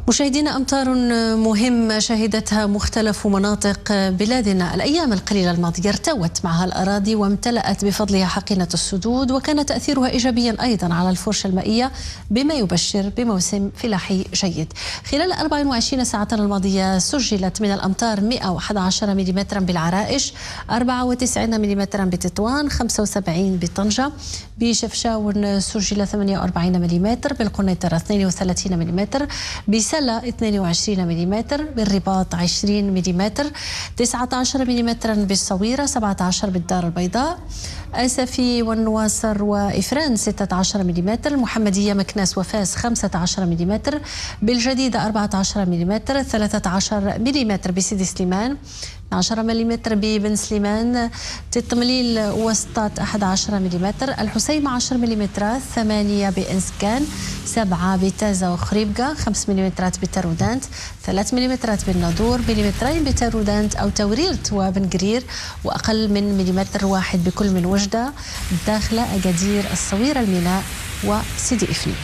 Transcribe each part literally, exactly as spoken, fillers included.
مشاهدينا، أمطار مهمة شهدتها مختلف مناطق بلادنا الأيام القليلة الماضية ارتوت معها الأراضي وامتلأت بفضلها حقينة السدود، وكان تأثيرها إيجابيا أيضا على الفرشة المائية بما يبشر بموسم فلاحي جيد. خلال أربع وعشرين ساعة الماضية سجلت من الأمطار مئة وأحد عشر ملم بالعرائش، أربعة وتسعين ملم بتطوان، خمسة وسبعين بطنجة، بشفشاون سجل ثمانية وأربعين ملم، بالقنيطرة اثنين وثلاثين ملم، بسلا اثنين وعشرين ملم، بالرباط عشرين ملم، تسعة عشر ملم بالصويرة، سبعة عشر بالدار البيضاء، أسفي والنواصر وإفران ستة عشر ملم، المحمدية مكناس وفاس خمسة عشر ملم، بالجديدة أربعة عشر ملم، ثلاثة عشر ملم بسيدي سليمان، عشرة ملم ببن سليمان، تطمليل وسطات أحد عشر ملم، الحسيمة عشرة ملم، ثمانية بإنسكان، سبعة بتازة وخريبقة، خمسة ملم بتارودانت، ثلاثة ملم بالناظور، مليمترين بتارودانت أو توريرت وبن قرير، وأقل من مليمتر واحد بكل من وجدة داخل أكادير الصويرة الميناء وسيدي إفني.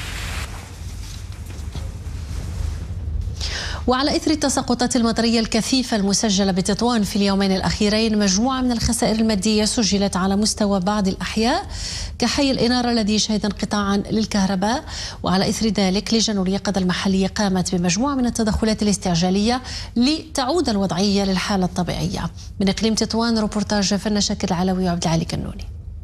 وعلى إثر التساقطات المطرية الكثيفة المسجلة بتطوان في اليومين الأخيرين، مجموعة من الخسائر المادية سجلت على مستوى بعض الأحياء كحي الإنارة الذي شهد انقطاعا للكهرباء. وعلى إثر ذلك لجنة اليقظة المحلية قامت بمجموعة من التدخلات الاستعجالية لتعود الوضعية للحالة الطبيعية. من إقليم تطوان روبورتاج فن شاكر العلوي وعبد العالي كنوني.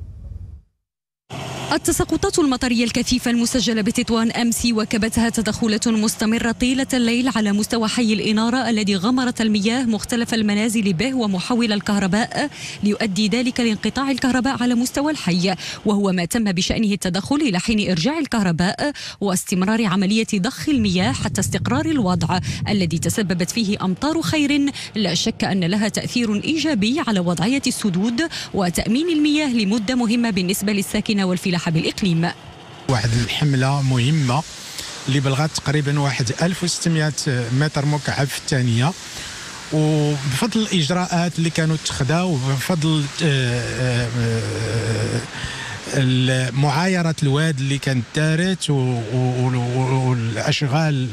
التساقطات المطرية الكثيفة المسجلة بتطوان أمس وكبتها تدخلات مستمرة طيلة الليل على مستوى حي الإنارة الذي غمرت المياه مختلف المنازل به ومحول الكهرباء، ليؤدي ذلك لانقطاع الكهرباء على مستوى الحي، وهو ما تم بشأنه التدخل إلى حين إرجاع الكهرباء واستمرار عملية ضخ المياه حتى استقرار الوضع الذي تسببت فيه أمطار خير لا شك أن لها تأثير إيجابي على وضعية السدود وتأمين المياه لمدة مهمة بالنسبة للساكنة والفلاحة بالإقليم. واحد الحملة مهمة اللي بلغت تقريبا واحد ألف وستمائة متر مكعب في الثانية، وبفضل الإجراءات اللي كانوا اتخذوا وبفضل معايرة الواد اللي كانت دارت والأشغال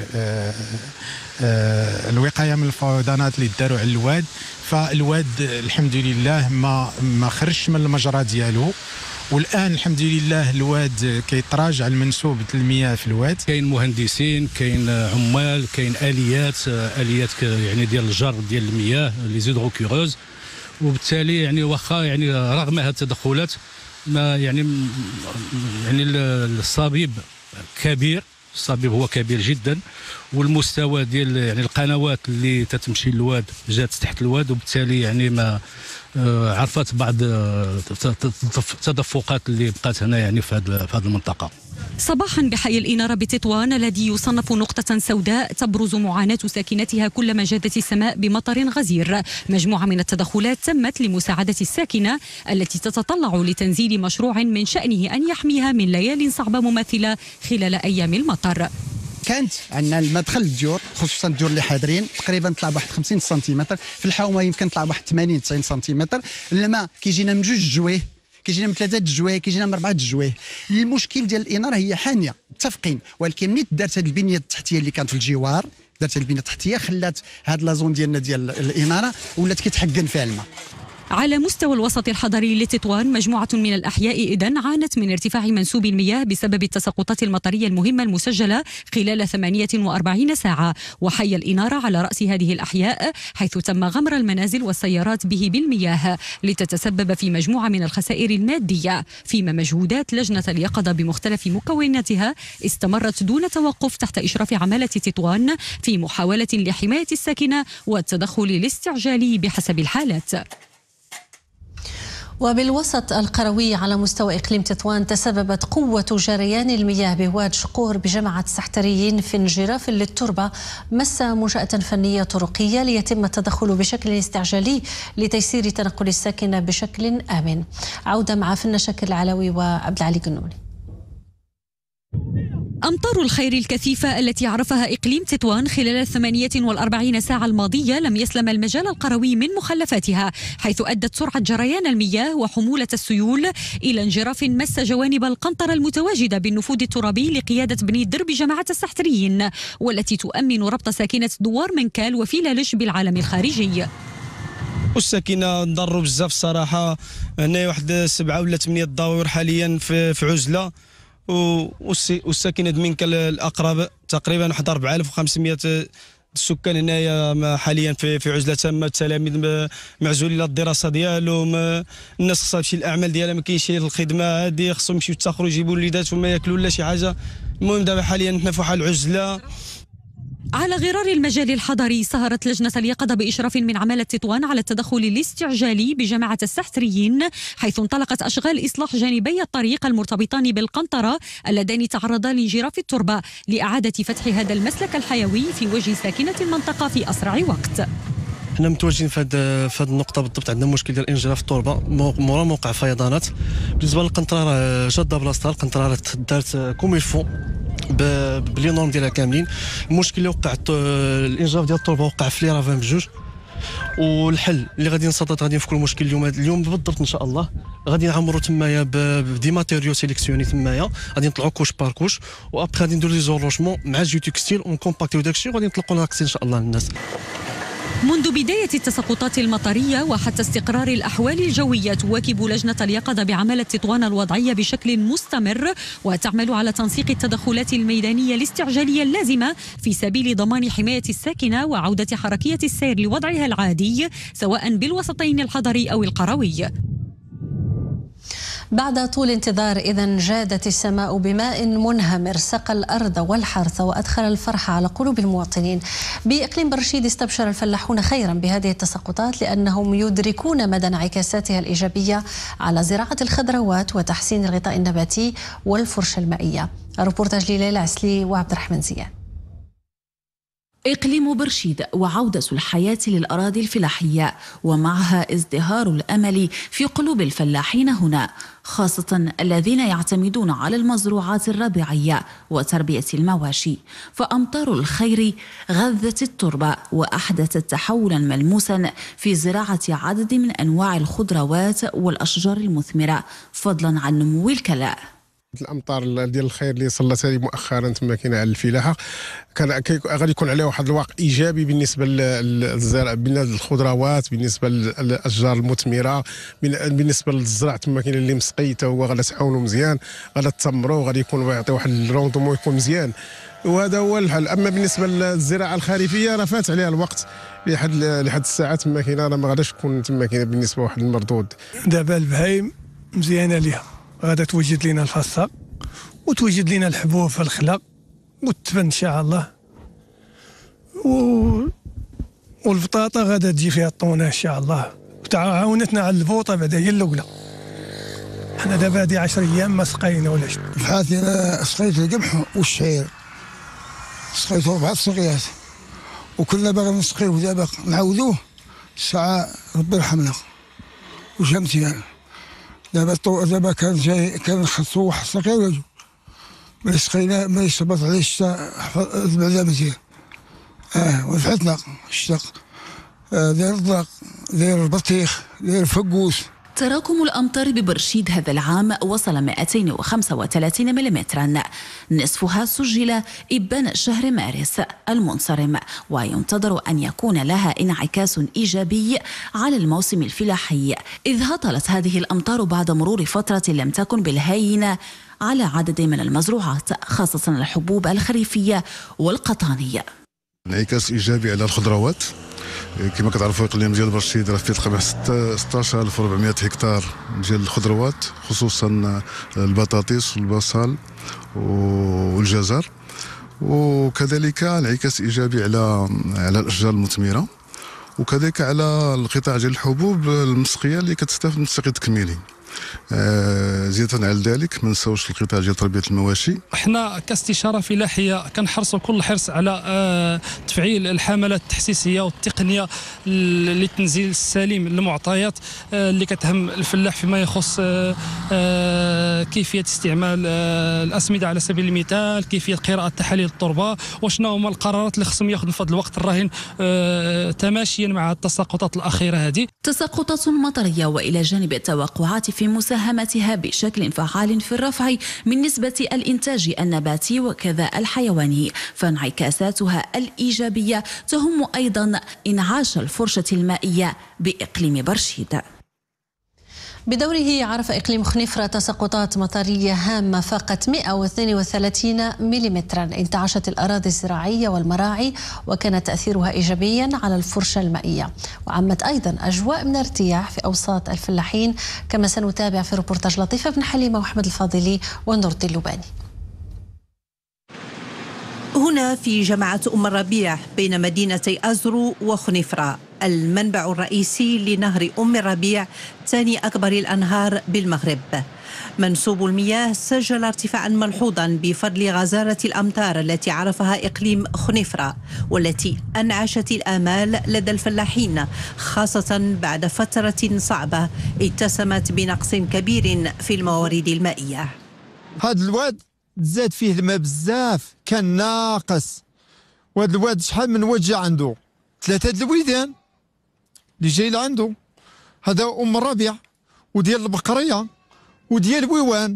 الوقاية من الفيضانات اللي داروا على الواد، فالواد الحمد لله ما ما خرجش من المجرى ديالو، والان الحمد لله الواد كيتراجع المنسوب المياه في الواد. كاين مهندسين، كاين عمال، كاين اليات اليات يعني ديال الجر ديال المياه لي زيدروكوروز، وبالتالي يعني واخا يعني رغم هذه التدخلات ما يعني يعني الصبيب كبير، الصبيب هو كبير جدا، والمستوى ديال يعني القنوات اللي تتمشي للواد جات تحت الواد، وبالتالي يعني ما عرفت بعض التدفقات اللي بقات هنا يعني في هذه المنطقه. صباحا بحي الإنارة بتطوان الذي يصنف نقطة سوداء تبرز معاناة ساكنتها كلما جادت السماء بمطر غزير. مجموعة من التدخلات تمت لمساعدة الساكنة التي تتطلع لتنزيل مشروع من شأنه أن يحميها من ليال صعبة مماثلة خلال أيام المطر. كانت عندنا المدخل الديور، خصوصا الديور اللي حاضرين تقريبا طلع بواحد خمسين سنتيمتر، في الحومه يمكن طلع بواحد ثمانين تسعين سنتيمتر. الماء كيجينا من جوج جويه، كيجينا من ثلاثه الجويه، كيجينا من اربعه الجويه. المشكل ديال الاناره هي حانيه، متفقين، ولكن ملي دارت هذه البنيه التحتيه اللي كانت في الجوار، دارت البنيه التحتيه خلات هذه لازون ديالنا ديال الاناره ولات كيتحقن فيها الماء. على مستوى الوسط الحضري لتطوان مجموعة من الأحياء إذن عانت من ارتفاع منسوب المياه بسبب التساقطات المطرية المهمة المسجلة خلال ثمانية وأربعين ساعة، وحي الإنارة على رأس هذه الأحياء، حيث تم غمر المنازل والسيارات به بالمياه لتتسبب في مجموعة من الخسائر المادية، فيما مجهودات لجنة اليقظة بمختلف مكوناتها استمرت دون توقف تحت إشراف عمالة تطوان في محاولة لحماية الساكنة والتدخل الاستعجالي بحسب الحالات. وبالوسط القروي على مستوى إقليم تطوان تسببت قوة جريان المياه بواد شقور بجماعة السحتريين في انجراف للتربة مس منشأة فنية طرقية ليتم التدخل بشكل استعجالي لتيسير تنقل الساكنة بشكل آمن. عودة مع فن شاكر العلوي وعبد العالي كنوني. أمطار الخير الكثيفة التي عرفها إقليم تطوان خلال الثمانية والأربعين ساعة الماضية لم يسلم المجال القروي من مخلفاتها، حيث أدت سرعة جريان المياه وحمولة السيول إلى انجراف مس جوانب القنطرة المتواجدة بالنفوذ الترابي لقيادة بني درب جماعة السحتريين، والتي تؤمن ربط ساكنة دوار منكال وفيلالش بالعالم الخارجي. والساكنه نضروا بزاف الصراحه، هنايا واحد سبعه ولا ثمانيه الدواور حاليا في في عزله، والساكنه منكل الاقرب تقريبا واحد أربعة آلاف وخمسمائة السكان هنايا حاليا في في عزله تامه، التلاميذ معزولين للدراسه ديالهم، الناس خصها تمشي الاعمال ديالها، ما كاينش الخدمه هذه، خصهم يمشيو يتاخروا يجيبوا وليداتهم ما ياكلوا ولا شي حاجه. المهم دابا حاليا حنا في واحد العزله. على غرار المجال الحضري، سهرت لجنة اليقظة بإشراف من عمالة تطوان على التدخل الاستعجالي بجماعة السحتريين، حيث انطلقت أشغال إصلاح جانبي الطريق المرتبطان بالقنطرة اللذان تعرضا لانجراف التربة لإعادة فتح هذا المسلك الحيوي في وجه ساكنة المنطقة في أسرع وقت. حنا متواجدين في هذه في هذه النقطه بالضبط، عندنا مشكل ديال انجراف التربه مورا موقع فيضانات. بالنسبه للقنطره راه شاده بلاصتها، القنطره راه دارت كوم يلفو بلي نورم ديالها كاملين. المشكل اللي وقع الانجراف ديال التربه وقع في لي رافان بجوج، والحل اللي غادي نصدد غادي نفكروا المشكل اليوم اليوم بالضبط ان شاء الله. غادي نعمروا تمايا بدي ماتيريو سيليكسيوني تمايا، غادي نطلعوا كوش بار كوش، وابخي غادي نديروا لي زولوجمون مع الجيو تكستيل ونكومباكتيو داكشي، وغادي نطلقوا لاكسي ان شاء الله للناس. منذ بداية التساقطات المطرية وحتى استقرار الأحوال الجوية، تواكب لجنة اليقظة بعمالة تطوان الوضعية بشكل مستمر، وتعمل على تنسيق التدخلات الميدانية الاستعجالية اللازمة في سبيل ضمان حماية الساكنة وعودة حركية السير لوضعها العادي، سواء بالوسطين الحضري أو القروي. بعد طول انتظار إذن جادت السماء بماء منهمر سقى الأرض والحرث وأدخل الفرح على قلوب المواطنين. بإقليم برشيد استبشر الفلاحون خيرا بهذه التساقطات، لأنهم يدركون مدى انعكاساتها الإيجابية على زراعة الخضروات وتحسين الغطاء النباتي والفرشة المائية. روبورتاج ليلى عسلي وعبد الرحمن زيان. إقليم برشيد وعودة الحياة للأراضي الفلاحية، ومعها ازدهار الأمل في قلوب الفلاحين هنا، خاصة الذين يعتمدون على المزروعات الربيعية وتربية المواشي. فأمطار الخير غذت التربة وأحدثت تحولا ملموسا في زراعة عدد من أنواع الخضروات والأشجار المثمرة، فضلا عن نمو الكلاء. الامطار ديال الخير اللي صلت هذه مؤخرا تما كاينه على الفلاحه، كان غادي يكون عليه واحد الواقع ايجابي بالنسبه للزرع، بالنسبه للخضروات، بالنسبه للاشجار المثمره، بالنسبه للزرع تما كاين اللي مسقي حتى هو غادي تعاونوا مزيان، غادي تثمروا، غادي يكون يعطي واحد الروندومون يكون مزيان، وهذا هو الحل. اما بالنسبه للزراعه الخريفيه راه فات عليها الوقت لحد لحد الساعه تما كاينه، راه ما غاداش تكون تما كاينه بالنسبه واحد المردود. دابا البهايم مزيانه ليها، غادا توجد لنا الفصة وتوجد لنا الحبوب في الخلا والتبن ان شاء الله، و... والبطاطا غادا تجي فيها الطونه ان شاء الله، وتعاونتنا على البوطه بعدا هي الاولى. حنا دابا هادي عشر ايام ما سقينا ولا شيء. في حالتي انا سقيت القمح والشعير، سقيت اربع سقيات وكنا باغي نسقيوه، دابا نعاودوه الساعه ربي يرحمنا وجا مزيان. دابا دابا كان جاي كان خصو واحد السقي ولا جوج، ما سقينا ما يصبط عليه الشتا بعدا مزيان. اه ونفعتنا الشتا، آه داير الضرق، داير البطيخ، داير الفقوس. تراكم الأمطار ببرشيد هذا العام وصل مئتين وخمسة وثلاثين مليمترا، نصفها سجل إبان شهر مارس المنصرم، وينتظر أن يكون لها انعكاس إيجابي على الموسم الفلاحي، إذ هطلت هذه الأمطار بعد مرور فترة لم تكن بالهينة على عدد من المزروعات، خاصة الحبوب الخريفية والقطانية. انعكاس إيجابي على الخضروات. كما كتعرفوا اقليم ديال برشيد راه فيه تقريبا ستة عشر وأربعمائة هكتار ديال الخضروات، خصوصا البطاطس والبصل والجزر، وكذلك انعكاس ايجابي على على الاشجار المثمره، وكذلك على القطاع ديال الحبوب المسقيه اللي كتستافد من السقي التكميلي. آه زياده على ذلك ما نساوش القطاع ديال تربيه المواشي. احنا كاستشاره فلاحيه كنحرصوا كل حرص على آه تفعيل الحملات التحسيسيه والتقنيه للتنزيل السليم للمعطيات آه اللي كتهم الفلاح فيما يخص آه آه كيفيه استعمال آه الاسمده على سبيل المثال، كيفيه قراءه تحاليل التربه، وشنو هما القرارات اللي خصهم ياخذوا في هذا الوقت الراهن آه تماشيا مع التساقطات الاخيره هذه. تساقطات مطريه والى جانب التوقعات في مساهمتها بشكل فعال في الرفع من نسبه الانتاج النباتي وكذا الحيواني، فانعكاساتها الايجابيه تهم ايضا انعاش الفرشه المائيه باقليم برشيد. بدوره عرف إقليم خنيفرة تساقطات مطرية هامة فاقت مئة واثنين وثلاثين مليمترا انتعشت الأراضي الزراعية والمراعي، وكان تأثيرها إيجابيا على الفرشة المائية، وعمت أيضا أجواء من ارتياح في أوساط الفلاحين، كما سنتابع في روبورتاج لطيفة بن حليمة وأحمد الفاضلي ونور اللباني. هنا في جماعة أم الربيع بين مدينتي أزرو وخنيفرة، المنبع الرئيسي لنهر أم الربيع ثاني أكبر الأنهار بالمغرب. منسوب المياه سجل ارتفاعا ملحوظا بفضل غزارة الأمطار التي عرفها إقليم خنيفرة، والتي أنعشت الآمال لدى الفلاحين، خاصة بعد فترة صعبة اتسمت بنقص كبير في الموارد المائية. هذا الواد زاد فيه الماء بزاف، كان ناقص، وهذا الواد شحال من وجه عنده ثلاثة د الويدان اللي جاي عنده، هذا أم الربيع وديال البقرية وديال الويوان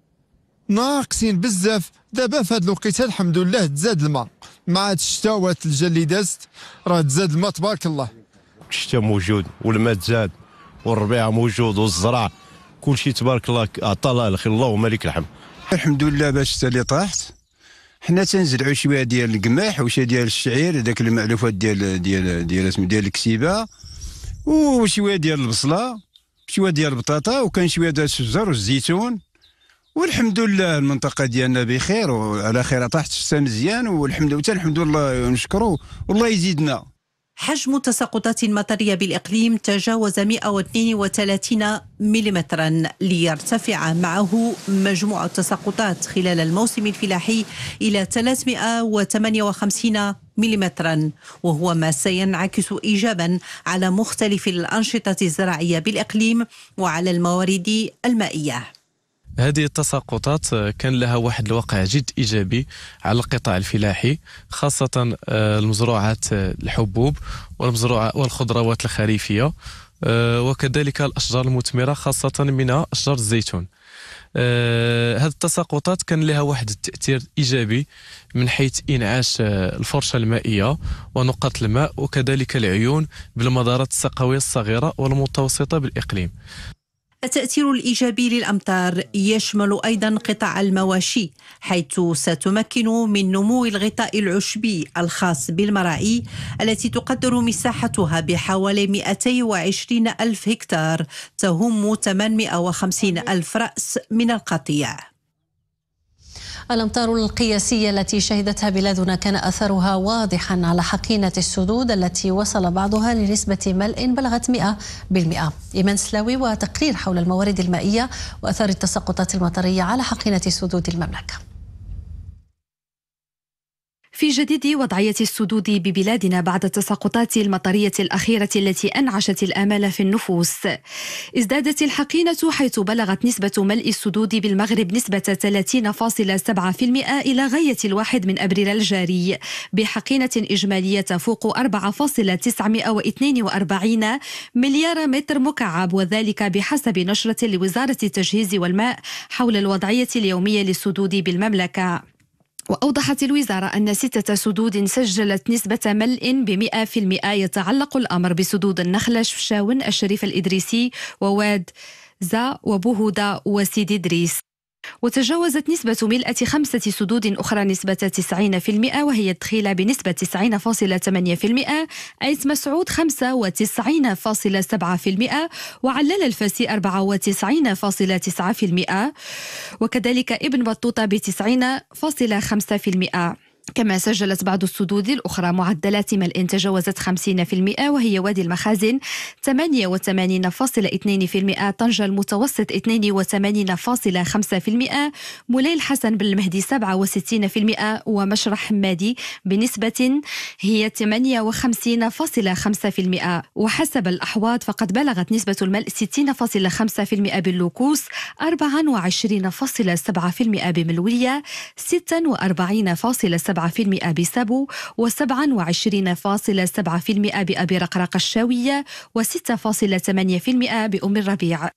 ناقصين بزاف. دابا في هذا الوقيته الحمد لله تزاد الماء مع الشتاء والثلجه اللي دازت، راه تزاد الماء تبارك الله. الشتاء موجود والماء تزاد والربيع موجود والزرع كل شيء تبارك الله عطا الله الخير، اللهم لك الحمد. الحمد لله باش الشتاء اللي طاحت حنا تنزرعوا شويه ديال القماح وشويه ديال الشعير، هذاك المعلوفات ديال ديال ديال اسمه ديال الكسيبه، وشويه ديال البصله، شويه ديال البطاطا، وكان شويه ديال الشجر والزيتون، والحمد لله المنطقه ديالنا بخير وعلى خير. طاحت الشتاء مزيان والحمد لله، الحمد لله نشكروا والله يزيدنا. حجم التساقطات المطرية بالإقليم تجاوز مئة واثنين وثلاثين مليمترا، ليرتفع معه مجموع التساقطات خلال الموسم الفلاحي إلى ثلاثمئة وثمانية وخمسين مليمترا، وهو ما سينعكس إيجابا على مختلف الأنشطة الزراعية بالإقليم وعلى الموارد المائية. هذه التساقطات كان لها واحد الواقع جد إيجابي على القطاع الفلاحي، خاصة المزروعات الحبوب والمزروعات والخضروات الخريفية، وكذلك الأشجار المثمرة خاصة منها أشجار الزيتون. هذه التساقطات كان لها واحد التأثير إيجابي من حيث إنعاش الفرشة المائية ونقاط الماء، وكذلك العيون بالمدارات السقوية الصغيرة والمتوسطة بالإقليم. التأثير الإيجابي للأمطار يشمل أيضا قطاع المواشي، حيث ستمكن من نمو الغطاء العشبي الخاص بالمراعي التي تقدر مساحتها بحوالي مئتين وعشرين ألف هكتار، تهم ثمانمئة وخمسين ألف رأس من القطيع. الأمطار القياسية التي شهدتها بلادنا كان أثرها واضحا على حقينة السدود التي وصل بعضها لنسبة ملء بلغت مئة بالمئة. إيمان سلاوي وتقرير حول الموارد المائية وأثار التساقطات المطرية على حقينة سدود المملكة. في جديد وضعية السدود ببلادنا بعد التساقطات المطرية الأخيرة التي أنعشت الآمال في النفوس، ازدادت الحقينة حيث بلغت نسبة ملء السدود بالمغرب نسبة ثلاثين فاصلة سبعة بالمئة إلى غاية الواحد من أبريل الجاري، بحقينة إجمالية تفوق أربعة فاصلة تسعمئة واثنين وأربعين مليار متر مكعب، وذلك بحسب نشرة لوزارة التجهيز والماء حول الوضعية اليومية للسدود بالمملكة. وأوضحت الوزارة أن ستة سدود سجلت نسبة ملء بمئة في المئة، يتعلق الأمر بسدود النخلة، شفشاون، الشريف الإدريسي، وواد زا، وبوهودا، وسيدي إدريس. وتجاوزت نسبة ملء خمسة سدود أخرى نسبة تسعين في المئة، وهي الدخيلة بنسبة تسعين فاصلة ثمانية بالمئة، أيت مسعود خمسة وتسعين فاصلة سبعة بالمئة، وعلال الفاسي أربعة وتسعين فاصلة تسعة بالمئة، وكذلك ابن بطوطة بتسعين فاصلة خمسة بالمئة. كما سجلت بعض السدود الأخرى معدلات ملء تجاوزت خمسين بالمئة، وهي وادي المخازن ثمانية وثمانين فاصلة اثنين بالمئة، طنجة المتوسط اثنين وثمانين فاصلة خمسة بالمئة، مولاي الحسن بن المهدي سبعة وستين بالمئة، ومشرح حمادي بنسبة هي ثمانية وخمسين فاصلة خمسة بالمئة. وحسب الأحواض فقد بلغت نسبة الملء ستين فاصلة خمسة بالمئة باللوكوس، أربعة وعشرين فاصلة سبعة بالمئة بملوية، ستة وأربعين فاصلة سبعة بالمئة بسبو، وسبعة وعشرين فاصلة سبعة بالمئة بأبي رقراق الشاوية، وستة فاصلة ثمانية بالمئة بأم الربيع.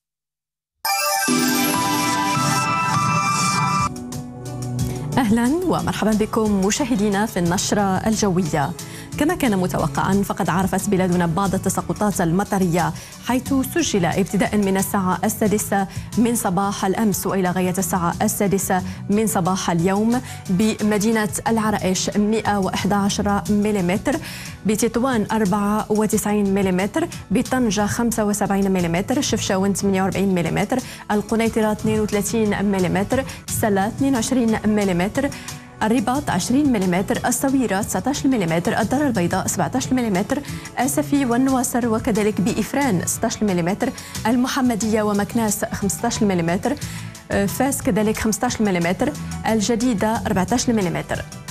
أهلا ومرحبا بكم مشاهدينا في النشرة الجوية. كما كان متوقعا فقد عرفت بلادنا بعض التساقطات المطرية، حيث سجل ابتداء من الساعة السادسة من صباح الأمس وإلى غاية الساعة السادسة من صباح اليوم بمدينة العرائش مئة وإحدى عشر ملم، بتطوان أربعة وتسعين ملم، بطنجة خمسة وسبعين ملم، شفشاون ثمانية وأربعين ملم، القنيطرة اثنين وثلاثين ملم، سلا اثنين وعشرين ملم، الرباط عشرين ملم، الصويرة تسعة عشر ملم، الدار البيضاء سبعة عشر ملم، آسفي والنواصر وكذلك بإفران ستة عشر ملم، المحمدية ومكناس خمسة عشر ملم، فاس كذلك خمسة عشر ملم، الجديدة أربعة عشر ملم،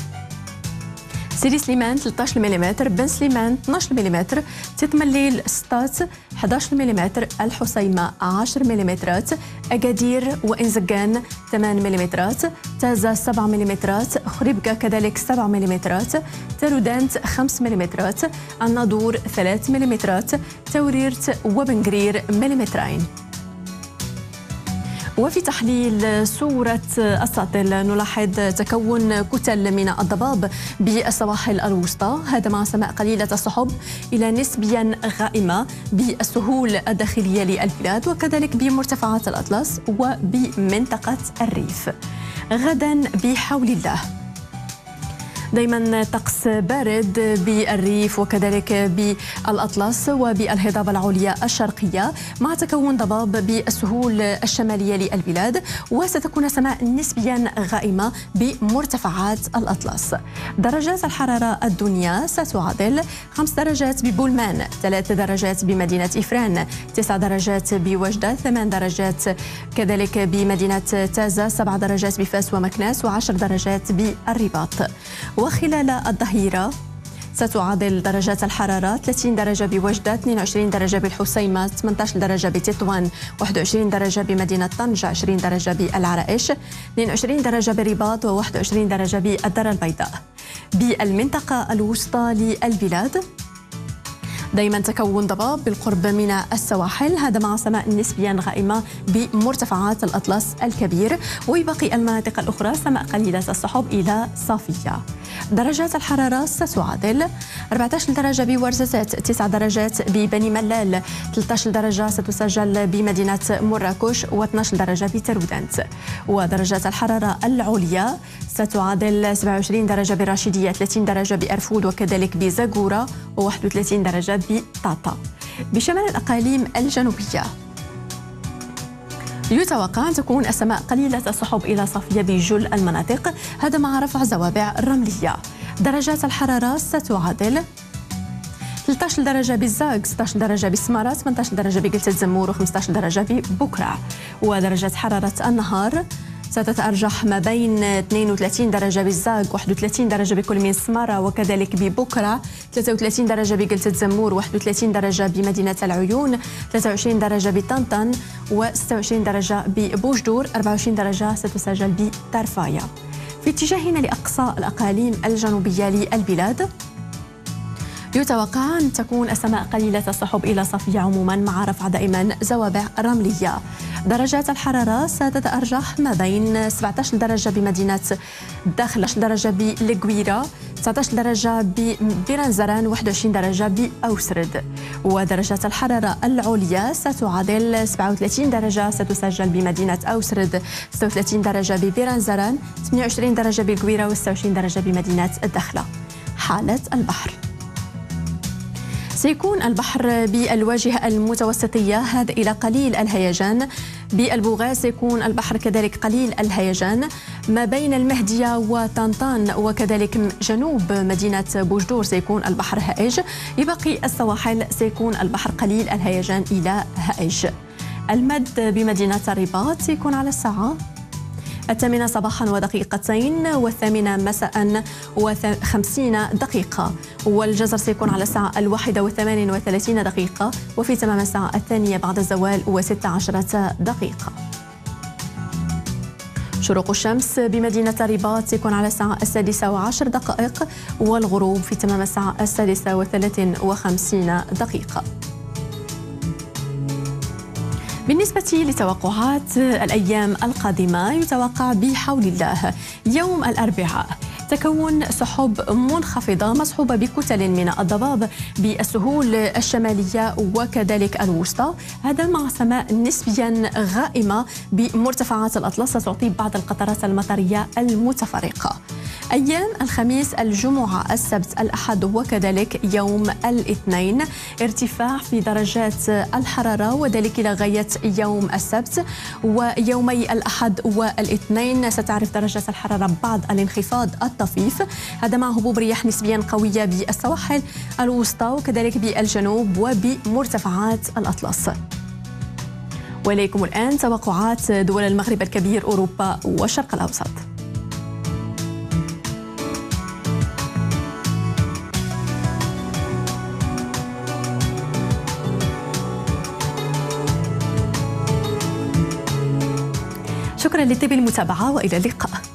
سيدي سليمان ثلاثة عشر ملم، بن سليمان اثني عشر ملم، تتمليل سطات أحد عشر ملم، الحسيمة عشر ملم، أكادير وإنزقان ثمانية ملم، تازة سبعة ملم، خريبكة كذلك سبعة ملم، ترودانت خمسة ملم، الناظور ثلاثة ملم، توريرت وبنقرير ملمترين. وفي تحليل صورة الساطل نلاحظ تكون كتل من الضباب بالسواحل الوسطى، هذا مع سماء قليلة السحب إلى نسبيا غائمة بالسهول الداخلية للبلاد، وكذلك بمرتفعات الأطلس وبمنطقة الريف. غدا بحول الله دائما طقس بارد بالريف وكذلك بالأطلس وبالهضبة العليا الشرقية، مع تكون ضباب بالسهول الشمالية للبلاد، وستكون سماء نسبيا غائمة بمرتفعات الأطلس. درجات الحرارة الدنيا ستعادل خمس درجات ببولمان، ثلاث درجات بمدينة إفران، تسع درجات بوجدة، ثمان درجات كذلك بمدينة تازة، سبع درجات بفاس ومكناس، وعشر درجات بالرباط. وخلال الظهيرة ستعادل درجات الحرارة ثلاثين درجة بوجدة، اثنين وعشرين درجة بالحسيمة، ثمانية عشر درجة بتطوان، واحد وعشرين درجة بمدينة طنجة، عشرين درجة بالعرائش، اثنين وعشرين درجة بالرباط، وواحد وعشرين درجة بالدار البيضاء. بالمنطقة الوسطى للبلاد دائما تكون ضباب بالقرب من السواحل، هذا مع سماء نسبيا غائمة بمرتفعات الأطلس الكبير، وباقي المناطق الأخرى سماء قليلة السحب إلى صافية. درجات الحرارة ستعادل أربعة عشر درجة بورزازات، تسع درجات ببني ملال، ثلاثة عشر درجة ستسجل بمدينة مراكش، واثني عشر درجة بترودانت. ودرجات الحرارة العليا ستعادل سبعة وعشرين درجة بالراشدية، ثلاثين درجة بأرفود وكذلك بزاغورة، وواحد وثلاثين درجة بطاطا. بشمال الأقاليم الجنوبية يتوقع أن تكون السماء قليلة السحب إلى صافية بجل المناطق، هذا مع رفع زوابع الرملية. درجات الحرارة ستعادل ثلاثة عشر درجة بالزاق، ستة عشر درجة بسمارة، ثمانية عشر درجة بقلة الزمور، و15 درجة ببكرة. ودرجة حرارة النهار ستتأرجح ما بين اثنين وثلاثين درجة بالزاق، واحد وثلاثين درجة بكل من سمارة وكذلك ببكرة، ثلاثة وثلاثين درجة بقلة الزمور، واحد وثلاثين درجة بمدينة العيون، ثلاثة وعشرين درجة بطنطن، وستة وعشرين درجة ببوجدور، أربعة وعشرين درجة ستسجل بطرفايا. في اتجاهنا لأقصى الأقاليم الجنوبية للبلاد يتوقع أن تكون السماء قليلة السحب إلى صافية عموما مع رفع دائما زوابع رملية. درجات الحرارة ستتأرجح ما بين سبعة عشر درجة بمدينة داخل، عشرة درجة بلقويرة، تسعة عشر درجة ببرنزران، واحد وعشرين درجة بأوسرد. ودرجات الحرارة العليا ستعادل سبعة وثلاثين درجة ستسجل بمدينة أوسرد، ستة وثلاثين درجة ببرنزران، ثمانية وعشرين درجة بالقويرة، و6 وعشرين درجة بمدينة الدخلة. حالة البحر سيكون البحر بالواجهة المتوسطية هذا إلى قليل الهيجان بالبوغاز سيكون البحر كذلك قليل الهيجان. ما بين المهدية وطنطان وكذلك جنوب مدينة بوجدور سيكون البحر هائج. بباقي السواحل سيكون البحر قليل الهيجان إلى هائج. المد بمدينة الرباط سيكون على الساعة الثامنة صباحا ودقيقتين والثامنة مساء وخمسين دقيقة، والجزر سيكون على الساعة الواحدة وثمان وثلاثين دقيقة، وفي تمام الساعة الثانية بعد الزوال وست عشرة دقيقة. شروق الشمس بمدينة الرباط سيكون على الساعة السادسة وعشر دقائق، والغروب في تمام الساعة السادسة وثلاث وخمسين دقيقة. بالنسبة لتوقعات الأيام القادمة يتوقع بحول الله يوم الأربعاء تكون سحب منخفضة مصحوبة بكتل من الضباب بالسهول الشمالية وكذلك الوسطى، هذا مع سماء نسبيا غائمة بمرتفعات الأطلس تعطي بعض القطرات المطرية المتفرقة. أيام الخميس الجمعة السبت الأحد وكذلك يوم الاثنين ارتفاع في درجات الحرارة، وذلك إلى غاية يوم السبت، ويومي الأحد والاثنين ستعرف درجات الحرارة بعض الانخفاض الطفيف، هذا مع هبوب رياح نسبيا قوية بالسواحل الوسطى وكذلك بالجنوب وبمرتفعات الأطلس. وإليكم الآن توقعات دول المغرب الكبير أوروبا والشرق الأوسط. شكرا لطيب المتابعة وإلى اللقاء.